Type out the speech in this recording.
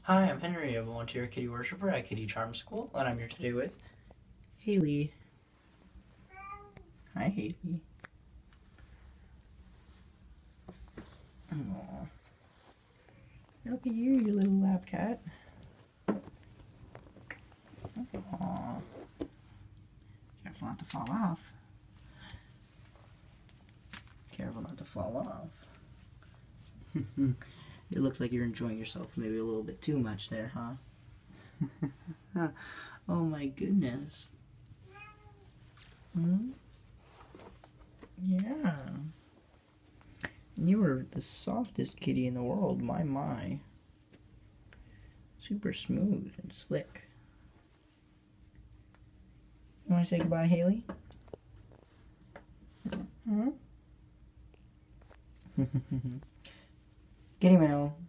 Hi, I'm Henry, a volunteer kitty worshiper at Kitty Charm School, and I'm here today with Haley. Hi, Haley. Aww. Look at you, you little lab cat. Aww. Careful not to fall off. Careful not to fall off. It looks like you're enjoying yourself maybe a little bit too much there, huh? Oh my goodness. Hmm? Yeah. You were the softest kitty in the world, my. Super smooth and slick. You want to say goodbye, Haley? Huh? Kitty Mail.